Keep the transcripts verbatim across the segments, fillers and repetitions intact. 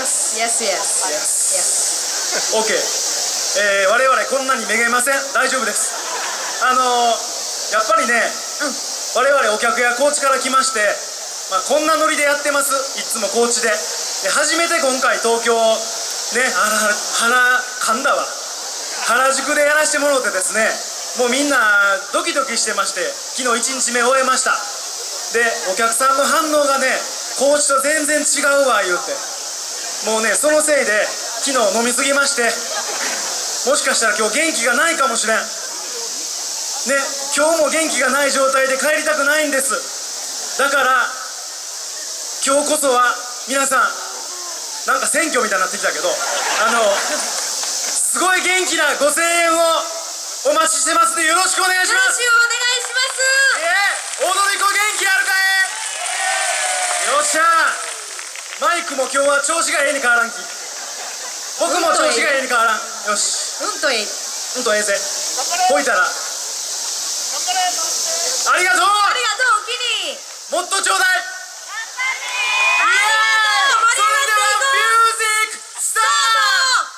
Yes? Yes, yes. Yes. OK。えー、我々こんなにめげません。大丈夫です。あのー、やっぱりね、うん、我々お客や高知から来まして、まあ、こんなノリでやってます。いつも高知で。で初めて今回東京、ね、あら、腹、噛んだわ。原宿でやらせてもらってですね、もうみんなドキドキしてまして、昨日いちにちめ終えました。で、お客さんの反応がね、高知と全然違うわ言うて、もうね、そのせいで昨日飲みすぎまして、もしかしたら今日元気がないかもしれんね。今日も元気がない状態で帰りたくないんです。だから今日こそは皆さん、なんか選挙みたいになってきたけど、あのすごい元気なご声援をお待ちしてますので、よろしくお願いします。 よろしくお願いします。 えー、踊り子元気あるかい。よっしゃー。マイクも今日は調子がええに変わらんき。僕も調子がええに変わらん。よし。 うんとええ。 うんとええぜ。ほいたら。ありがとう。 ありがとう、おきに。 もっとちょうだい。 ありがとう。 それではミュージックスタート。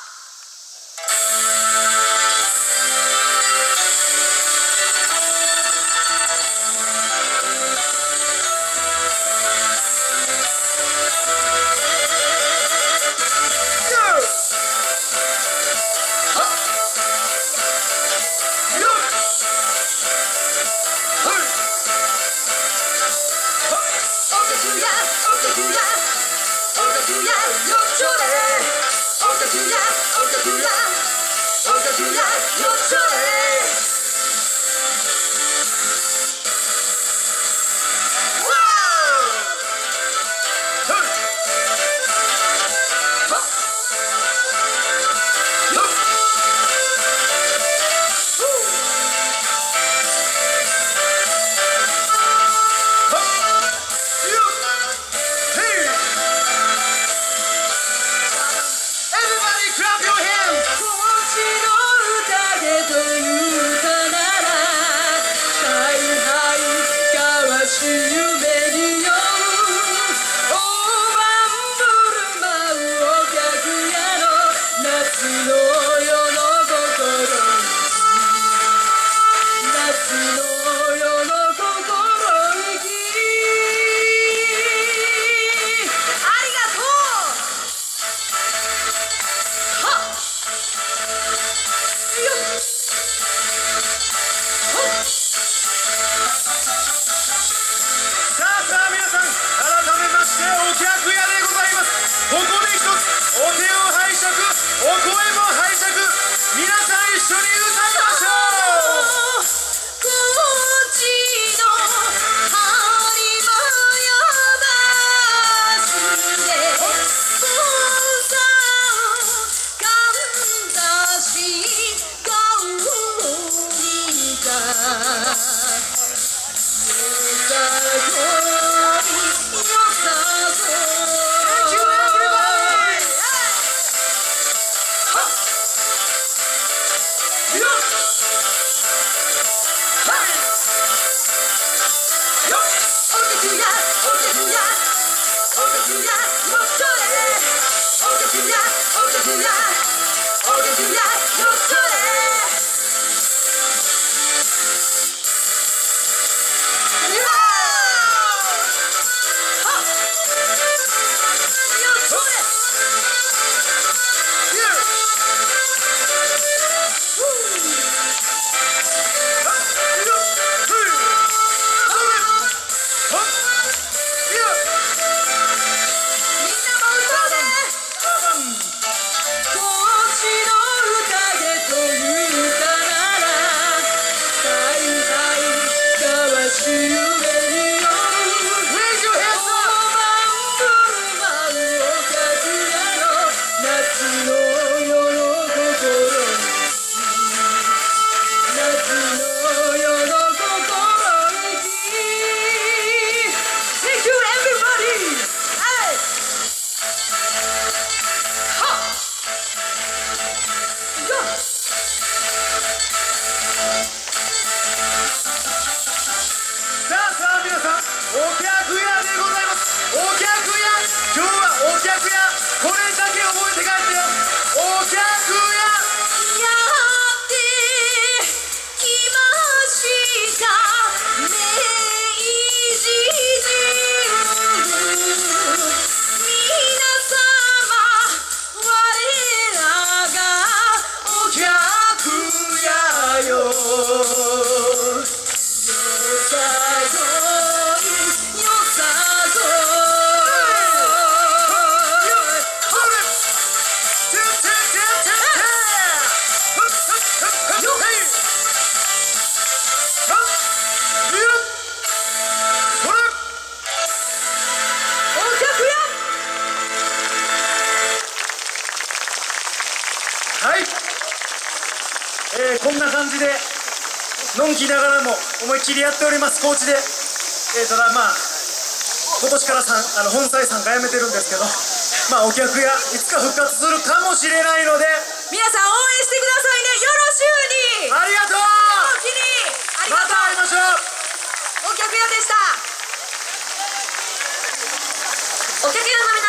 こんな感じでのんきながらも思いっきりやっております。高知で、えー、ただまあ今年からさんあの本祭参加やめてるんですけど、まあお客がいつか復活するかもしれないので、 皆さん応援してくださいね。よろしゅうに。 ありがとう。 おおきに。ありがまとた会いましょう。 う。お客屋でした。お客屋の皆